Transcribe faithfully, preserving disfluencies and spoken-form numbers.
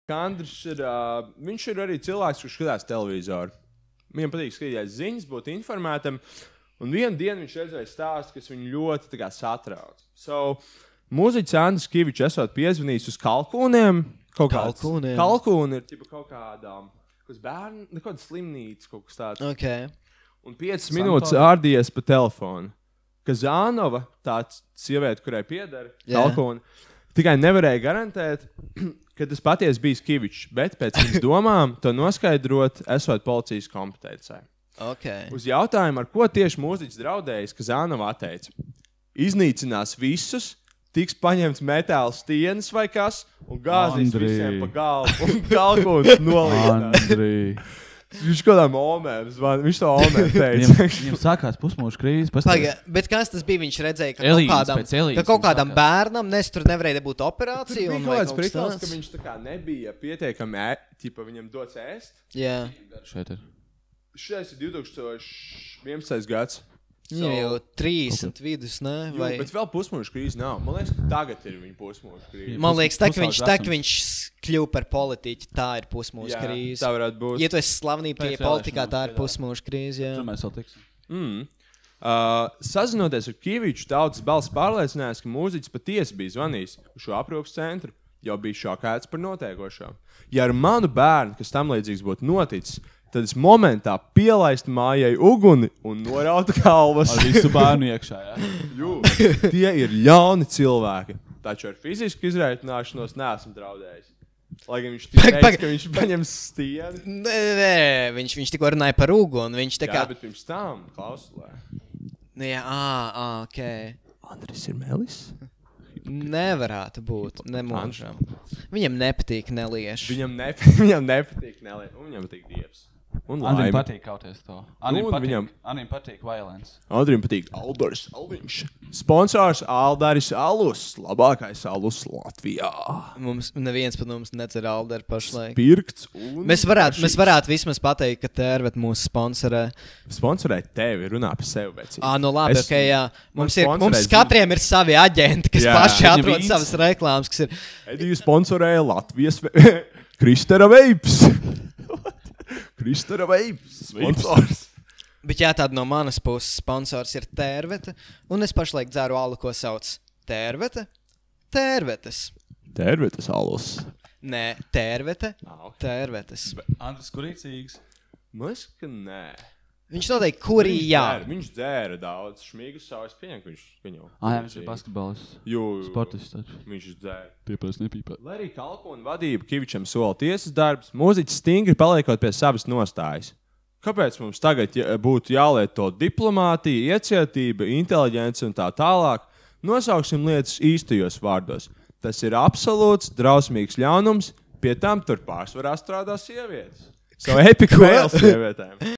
Andris ir, uh, viņš ir arī cilvēks, kurš skatās televizoru. Viņam patīk skatīties ziņas, būt informētam. Un vienu dienu viņš redzēja stāstu, kas viņu ļoti tā kā satrauc. So, mūziķis Andris Kivičs esot piezvanījis uz kalkūniem. Kaut kāds Kalkūniem. Kalkūni ir tipa kaut kādām, kas bērni, nekāda slimnīca, kaut kas tāds. Okay. Un piecas minūtes ārdījies pa telefonu. Kazānova, tāds sieviete, kurai pieder, Jā. kalkūni, tikai nevarēja garantēt, ka tas patiesi bijis Kivičs, bet pēc viņas domām to noskaidrot esot policijas kompetencē. Okay. Uz jautājumu, ar ko tieši mūziķis draudējis, Kazānova atteica. Iznīcinās visus, tiks paņemts metāla stienas vai kas, un gāzīs Andrij. visiem pa galvu, un kalkūns nolīdzinās. Andrij. Viņš kādām omēm zvan, viņš to omēm teica. Viņam, viņam sākās pusmūža krīze. Paga, bet kas tas bija? Viņš redzēja, ka Elīze, kaut kādam, pēc Elīzes ka kaut viņš kādam sākās. bērnam nes tur nevarēja būt Tur operācija. bija un kaut vai kāds kaut kas prikals, tāds? ka viņš tā kā nebija pietiekami, ē, tipa viņam dots ēst. Jā. Šeit ir. Šis ir divtūkstoš vienpadsmitais gads. Viņam jau trīsdesmit vidus, ne? Jū, Vai... bet vēl pusmūža krīze nav. Man liekas, ka tagad ir viņa pusmūža krīze. Man liekas, tā, ka pusauģis viņš, tā, ka vecums. viņš kļuva par politiķi, tā ir pusmūža Jā, krīze. tā varētu būt. Ja tu esi slavnība Pēc pie politikā, vēlēšanām tā ir piedāvā. pusmūža krīze, jā. Tur mēs vēl tiksim. Mm. Uh, sazinoties ar Kiviču, tautas balss pārliecinājās, ka mūziķis patiesi bija zvanījis uz šo aprūpas centru, jau bija šokēts par notiekošo. Ja ar manu bērnu, kas tam līdzīgs būtu noticis, tad es momentā pielaistu mājai uguni un norautu galvas. Ar visu bērnu iekšā, jā. Jū, tie ir ļauni cilvēki. Taču ar fizisku izraitināšanos neesmu draudējis. Lai gan viņš Pag- teica, pag- ka viņš paņems stieni. Nē, nē, viņš, viņš tikko runāja par uguni. Viņš tā kā... Jā, bet pirms tam, klausulē. Nu, jā, ā, ā, ok. Andris ir melis? Nevarētu būt, nemūžam. Viņam nepatīk nelieši. Viņam, nep viņam nepatīk nelien, un viņam patīk dievs. Un Andrim laime. patīk kauties to. Andrim un patīk, viņam- Andrim patīk violence. Andrim patīk Aldaris Alviņš. Sponsors Aldaris Alus. Labākais alus Latvijā. Mums neviens pat mums necer Alderu pašlaik. Pirkts un... Mēs varētu, mēs garšīgs. varētu vismaz pateikt, ka Tērvet mūs sponsorē. Sponsorēt tevi, runā par sevi, vecīt. Ā, nu labi, Es- ok, jā. Mums, ir, sponsorē mums zinu. katriem ir savi aģenti, kas Jā. paši Viņa atrod vīns. savas reklāmas, kas ir... Ediju sponsorēja Latvijas ve... Kristera Veips. Kristera Veips. Sponsors. Bet jā, tāda no manas puses sponsors ir Tērvete, un es pašlaik dzeru alu, ko sauc Tērvete. Tērvetes. Tērvetes alus. Nē, Tērvete. Ah, ok. Tērvetes. Andris kurīcīgs. Man liekas, ka nē. Viņš noteikti kurī Viņš jā. dzēra- Viņš dzēra daudz. Šmīgus savu es pieņemu, ka viņš viņu. Ah, jā, viņš ir basketbolists. Jū, Sportists taču. viņš dzēra. Piepēc nepīpē. Lai arī kalpona vadība Kivičam sola tiesas darbs, mūziķis stingri paliekot pie savas nostājas. Kāpēc mums tagad jā- būtu jālieto diplomātija, iecietība, inteliģence un tā tālāk? Nosauksim lietas īstajos vārdos. Tas ir absolūts drausmīgs ļaunums, pie tam tur pārsvarā strādā sievietes. Savu epiku vēl sievietēm.